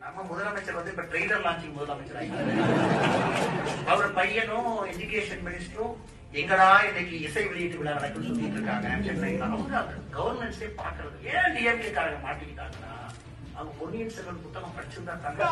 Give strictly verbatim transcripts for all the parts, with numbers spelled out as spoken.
நம்ம முதலமைச்சர் வந்து இப்ப ட்ரெய்லர் லான்ச்சிங் முதலமைச்சர் ஆகிட்டாரு. அவர் பையனும் எஜுகேஷன் மினிஸ்டரும் எங்கடா இன்னைக்கு இசை வெளியீட்டு விழா நடக்குன்னு சொல்லிட்டு இருக்காங்க சென்னையில். அவங்க அந்த கவர்னன்ஸே பாக்குறது. ஏன் டிஎம்கே காரங்க மாட்டிக்கிட்டாங்கன்னா அவங்க பொன்னியின் செல்வன் புத்தகம் படிச்சிருந்தா தாங்க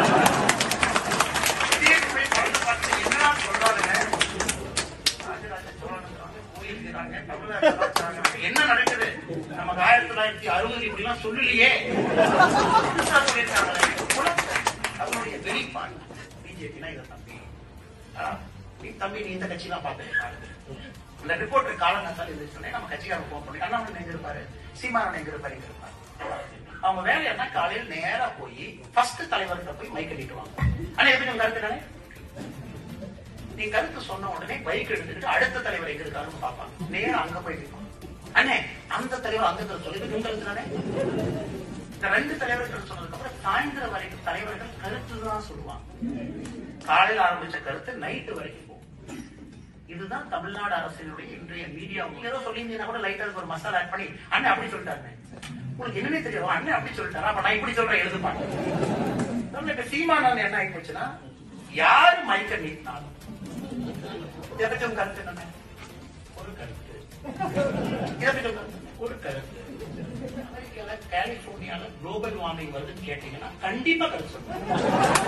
என்ன சொல்றாங்க. ராஜராஜ சோழன் கோயில்கிறாங்க, தமிழ்நாடு என்ன நடக்குது நமக்கு ஆயிரத்தி தொள்ளாயிரத்தி அறுபது இப்படி எல்லாம் சொல்லலையே சொல்லியிருக்காங்களே. அவங்களுடைய வெளிப்பாடு பிஜேபினா இதை தம்பி நீ தம்பி நீ இந்த கட்சி எல்லாம் பாத்துருக்காரு. இந்த ரிப்போர்ட் காலங்காத்தால் இருந்துச்சு நம்ம கட்சிக்காரங்க போன் பண்ணி அண்ணாமலை எங்க இருப்பாரு, சீமானன் எங்க இருப்பாரு, எங்க இருப்பாரு. அவங்க வேலை என்ன, காலையில் நேரா போய் ஃபர்ஸ்ட் தலைவர்கிட்ட போய் மைக் கட்டிட்டுவாங்க. ஆனா எப்படி உங்க கருத்து தானே, நீ கருத்து சொன்ன உடனே பைக் எடுத்துக்கிட்டு அடுத்த தலைவர் எங்க இருக்காருன்னு பாப்பாங்க. நேரம் அங்க போய் நிற்பாங்க. அண்ணே அந்த தலைவர் அங்க சொல்லி உங்க கருத்து தானே. இந்த ரெண்டு தலைவர்கள் சொன்னதுக்கு அப்புறம் சாயந்தரம் வரைக்கும் தலைவர்கள் கருத்து தான் சொல்லுவாங்க. காலையில் ஆரம்பிச்ச கருத்து நைட்டு வரைக்கும் போகும். இதுதான் தமிழ்நாடு அரசினுடைய இன்றைய மீடியா. ஏதோ சொல்லியிருந்தீங்கன்னா கூட லைட்டா ஒரு மசாலா ஆட் பண்ணி அண்ணன் அப்படி சொல்லிட்டாரு, உங்களுக்கு என்னன்னே தெரியும், அண்ணன் அப்படி சொல்லிட்டாரா, அப்ப நான் இப்படி சொல்றேன் எழுதுப்பாங்க. இப்ப சீமானவன் என்ன ஆகி போச்சுன்னா யாரு மைக்க நீட்டினாலும் எதற்கும் கருத்து என்ன ஒரு கருத்து, எதற்கும் ஒரு கருத்து. அமெரிக்கால கலிபோர்னியால குளோபல் வார்மிங் வருதுன்னு கேட்டீங்கன்னா கண்டிப்பா கருத்து சொல்லுவாங்க.